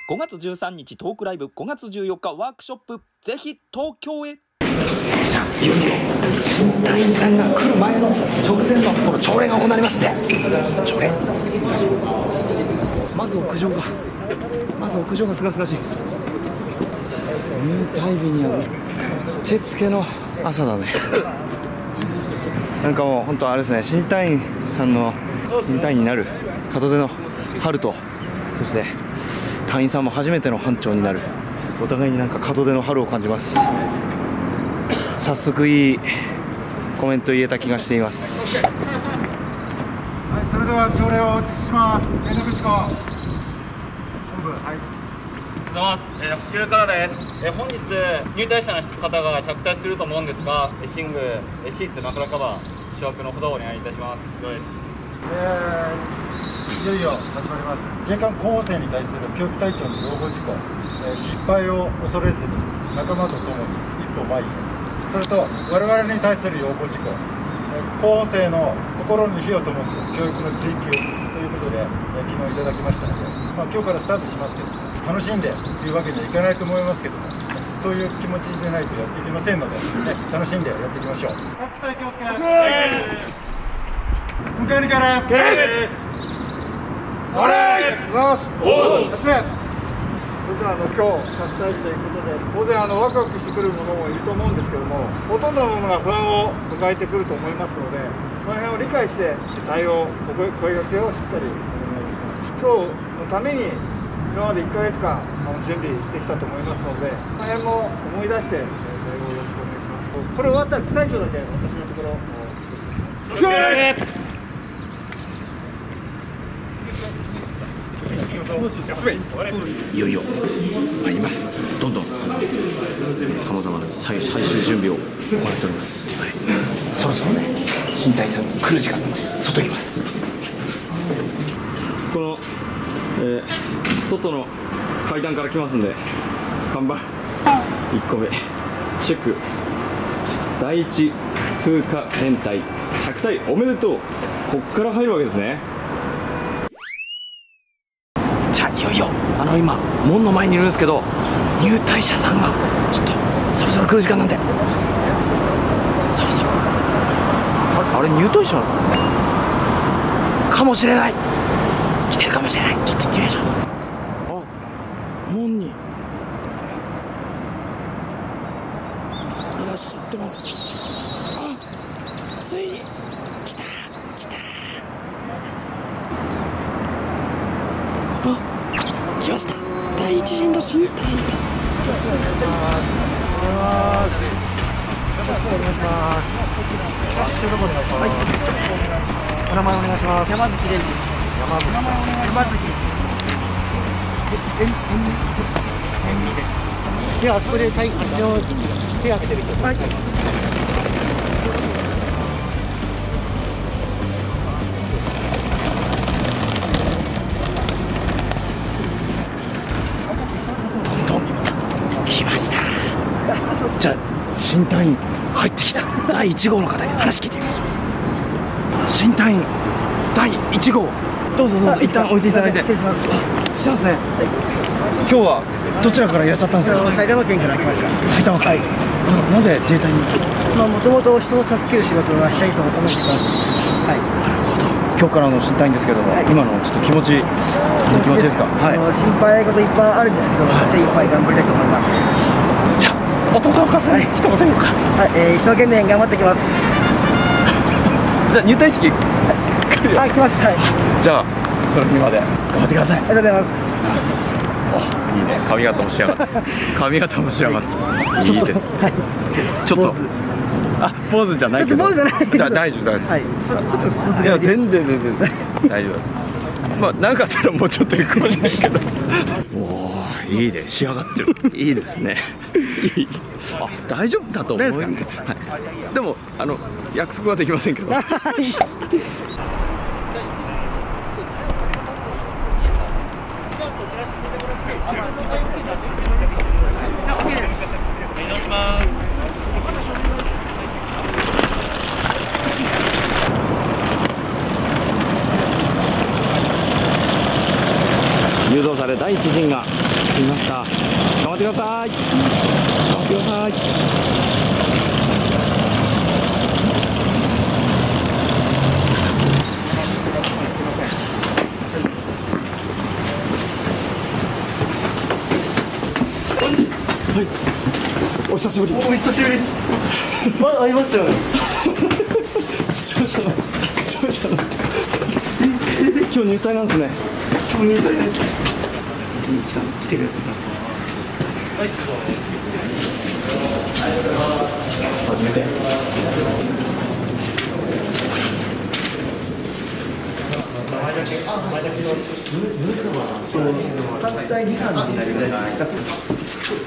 5月13日トークライブ、5月14日ワークショップ、ぜひ東京へ。 じゃあいよいよ新隊員さんが来る前の直前のこの朝礼が行われますんで、朝礼まず屋上がすがすがしい。入隊日にはうってつけの朝だね。なんかもう本当あれですね、新隊員さんの新隊員になる門出の春と、そして隊員さんも初めての班長になる、お互いになんか門出の春を感じます。早速いいコメント言えた気がしています。 はい、それでは朝礼を実施します。連絡事項本部、はい。 おはようございます。補給からです。本日入隊者の方が着隊すると思うんですが、寝具、シーツ、枕カバー、諸悪のほどお願いいたします。以上です。 いよいよ始まります。自衛官候補生に対する教育隊長の要望事項、失敗を恐れずに仲間と共に一歩前へ。それと我々に対する要望事項、候補生の心に火を灯す教育の追求ということで、昨日いただきましたので、今日からスタートしますけど、楽しんでというわけにはいかないと思いますけども、そういう気持ちでないとやっていけませんので、楽しんでやっていきましょう。各隊気をつけて。迎えにから。あれ。それでは今日着隊ということで、当然ワクワクしてくる者もいると思うんですけども、ほとんどの者が不安を抱えてくると思いますので、その辺を理解して対応、声掛けをしっかりお願いします。今日のために今まで1ヶ月間準備してきたと思いますので、その辺も思い出して対応よろしくお願いします。これ終わったら副隊長だけ私のところいよいよ参ります。どんどんさまざまな最終準備を行っております。はい、そろそろね、新隊員さん来る時間なので外行きます。 この、外の階段から来ますんで、看板1個目、祝第一普通科連隊着隊おめでとう。こっから入るわけですね。 じゃあいよいよ今門の前にいるんですけど、入隊者さんがちょっとそろそろ来る時間なんで、そろそろあれ入隊者かもしれない、来てるかもしれない。ちょっと行ってみましょう。門にいらっしゃってます。ついに来た。来ました。第一陣の新隊員が。 お名前お願いします。 山月蓮です。山月です。ではあそこで手を挙げてみてください。 来ました。じゃあ新隊員入ってきた第1号の方に話聞いてみましょう。新隊員第1号、どうぞ一旦置いていただいて。 失礼します。 来たんですね。今日はどちらからいらっしゃったんですか？ 埼玉県から来ました。 埼玉から。なぜ自衛隊に？ もともと人を助ける仕事がしたいと思ってます。はい。 なるほど。今日からの新隊員ですけども、今のちょっと気持ち、どんな気持ちですか？はい。 心配事いっぱいあるんですけど、精一杯頑張りたいと思います。 じゃあお父さんお母さんに一言言おうか。 はい、一生懸命頑張ってきます。 じゃあ入隊式。 来ます。はい。 じゃあそれにまで頑張ってください。 ありがとうございます。 いいね。髪型も仕上がって。髪型も仕上がって。いいです。 はい。 ちょっと。ポーズじゃないけど。 ポーズじゃないけど。 大丈夫。 はい。ちょっとスポーツいや全然大丈夫。まあ長かったらもうちょっと行くかもしれないけど。おお、いいね。仕上がってる。いいですね。大丈夫だと思います。はい。でも約束はできませんけど。 誘導動され第一陣が進みました。頑張ってください。頑張ってください。はい、お久しぶり。 お久しぶりです。会いましたよね。 視聴者の今日入隊なんですね。 今日入隊です。来てください。はい。 初めて。 各隊2班になります。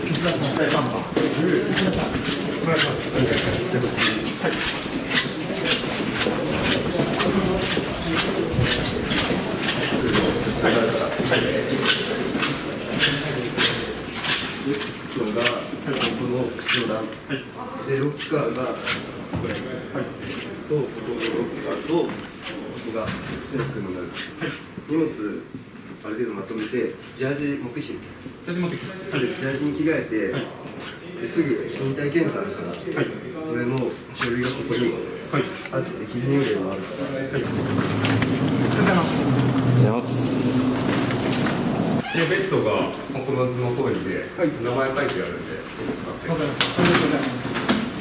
で、ロッカーがこれ、と、ここのロッカーと、ここがシェルフになる。荷物、ある程度まとめて、ジャージ持ってきて。ジャージ持ってきます。ジャージに着替えて、ですぐ身体検査あるから、それの書類がここにあって、記入例もあるから。ありがとうございます。 で、ベッドがこの図の通りで、名前書いてあるんで、使って。わかりました。ありがとうございます。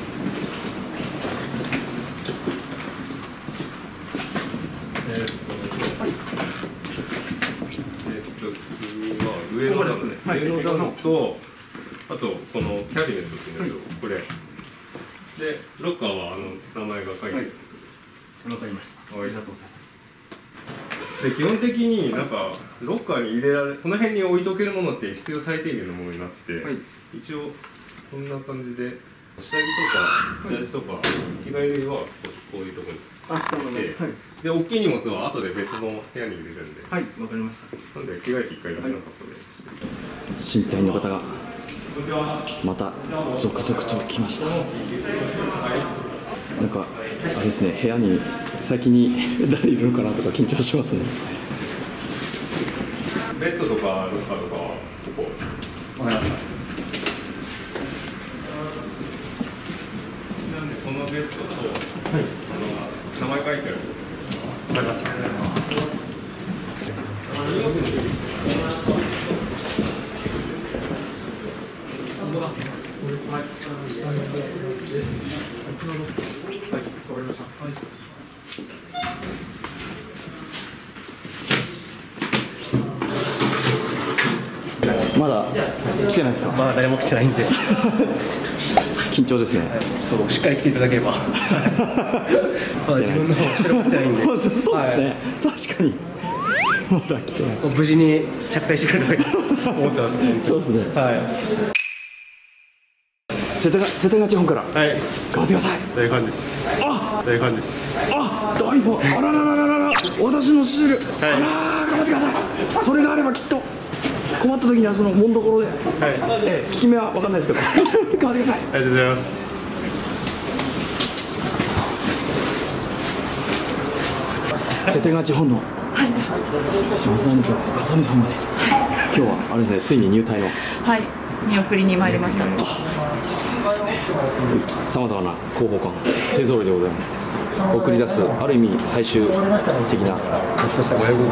上の段と、あとこのキャビネットっていうのと、これ。で、ロッカーは名前が書いてある。 わかりました。ありがとうございます。 で、基本的になんかロッカーに入れられ、この辺に置いとけるものって必要最低限のものになってて、一応こんな感じで下着とかジャージとか着替え類はこういうところにで、大きい荷物は後で別の部屋に入れるんで。はい、わかりました。なんで着替えて一回だけの格好で。 身体の方がまた続々と来ました。なんかあれですね、部屋に先に誰いるのかなとか緊張しますね。 ベッドとかロッカーとかはここ。わかりました。なんでこのベッドと、名前書いてある。わかりました。 まだ来てないですか？ まだ誰も来てないんで緊張ですね。 ちょっとしっかり来ていただければまだ自分の方しか来てないんでそうですね、確かにまだ来てない。 無事に着隊してくれればいいと思ってます。 そうですね。はい。瀬戸内本から頑張ってください。 大ファンです。大ファンです。 大ファン。あらららららら、私のシール。あら、頑張ってください。それがあればきっと困った時にはそのもんどころで、効き目は分かんないですけど頑張ってください。 ありがとうございます。 瀬戸内本のまずなんですよ、片見さんまで。今日はあれですね、ついに入隊の見送りに参りました。 そうなんですね。さまざまな広報官勢ぞろいでございます。送り出すある意味最終的なちょっとしたご用語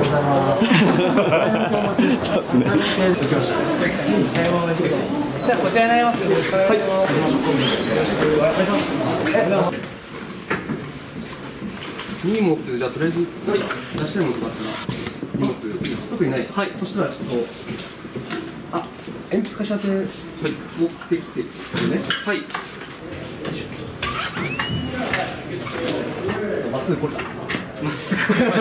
そうですね。 じゃあこちらになります。 荷物、じゃあとりあえず出したいものとかあったら荷物特にない。はい。そしたらちょっと鉛筆貸し当て持ってきてね。はい。まっすぐこれだ。まっすぐこれました。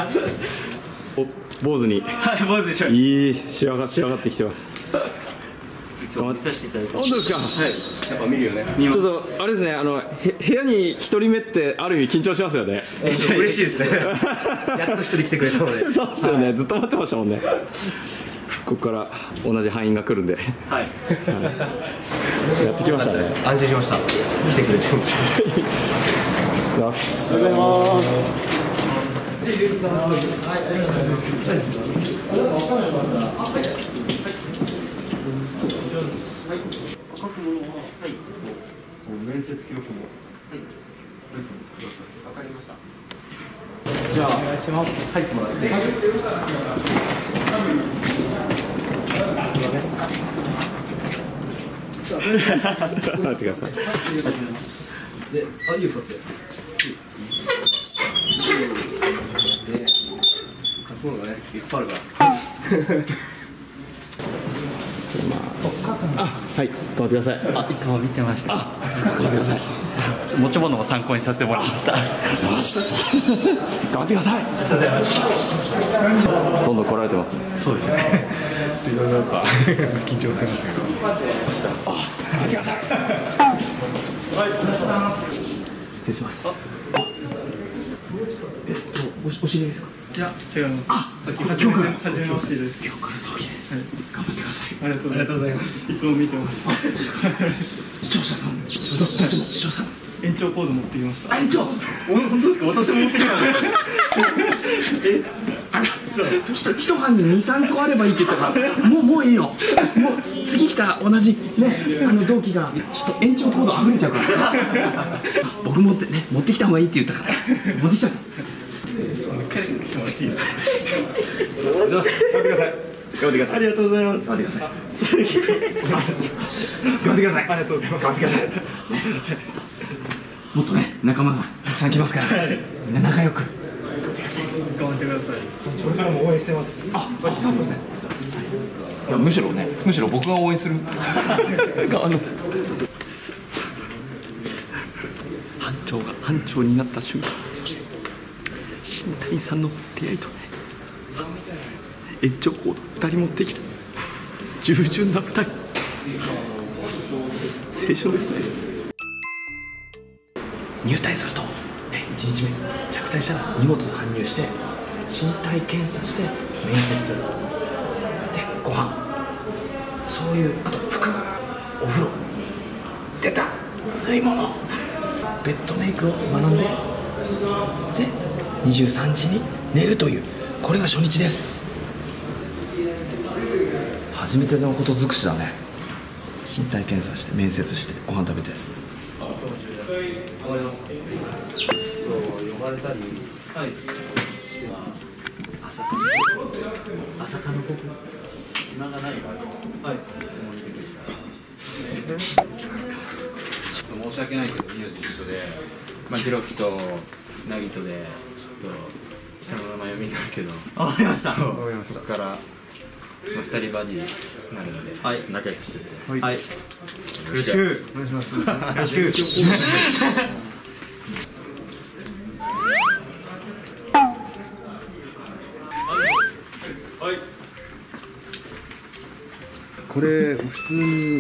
坊主に。 はい、坊主でしょ。 いい仕上がってきてます。 見させていただいて。 本当ですか。 はい。やっぱ見るよね。 ちょっとあれですね、部屋に一人目ってある意味緊張しますよね。 嬉しいですね。やっと一人来てくれたので。 そうですよね。ずっと待ってましたもんね。ここから同じ班員が来るんで。 はい。 やってきましたね。 安心しました。来てくれて。 ありがとうございます。 面接記録も。はい。わかりました。 じゃあお願いします。入ってもらって。 待ってください。 で、いいよ、座って。で、書くものがね、いっぱいあるから。 はい、頑張ってください。 いつも見てました。 頑張ってください。 持ち物も参考にさせてもらいました。 ありがとうございます。頑張ってください。どんどん来られてますね。 そうですね。いろいろやっぱ緊張しますけど。 頑張ってください。失礼します。お知り合いですか？ いや、違います。さっき初めましてです。 今日から同期で頑張ってください。 ありがとうございます。いつも見てます。 視聴者さん、視聴者さん。 延長コード持ってきました。 延長。 本当ですか？私も持ってきた。 一班に2、3個あればいいって言ったから、もういいよ。もう次来た同じね同期がちょっと延長コード溢れちゃうから。僕持ってきた方がいいって言ったから持ってきちゃった。 彼にしてもらっていいですか？ 頑張ってください。頑張ってください。 ありがとうございます。 頑張ってください。頑張ってください。 ありがとうございます。 頑張ってください。もっとね仲間がたくさん来ますから、みんな仲良く頑張ってください。これからも応援してます。 いやむしろ僕が応援する側の班長になった瞬間、そして新谷さんの出会いとね延長コード2人持ってきた従順な2人、青春ですね。入隊すると、1日目着隊したら荷物搬入して身体検査して面接でご飯、そういうあと服、お風呂、出た縫い物、ベッドメイクを学んでで23時に寝るという、これが初日です。初めてのこと尽くしだね。身体検査して面接してご飯食べて。 呼ばれたりしては朝霞の国暇がない場合はい申し訳ないけど名字一緒でひろきとなぎとでちょっと下の名前読みになるけどわかりました。 そこから2人バディになるので仲良くしててはい。よろしくお願いします。よろしく。 これ普通に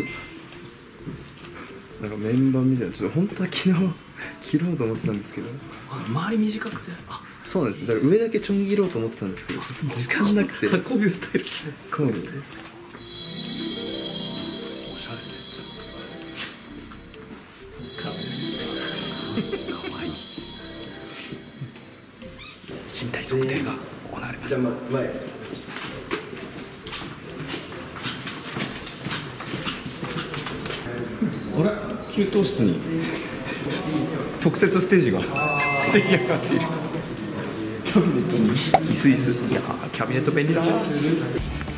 なんか面板みたいな、ちょっと本当は昨日切ろうと思ってたんですけど、周り短くて、そうなんです。だから上だけちょん切ろうと思ってたんですけど、ちょっと時間なくて。こういうスタイル。こうですね。おしゃれで。かわいい。身体測定が行われます。あれ、給湯室に特設ステージが出来上がっている。キャビネットに椅子、いやキャビネット便利だな。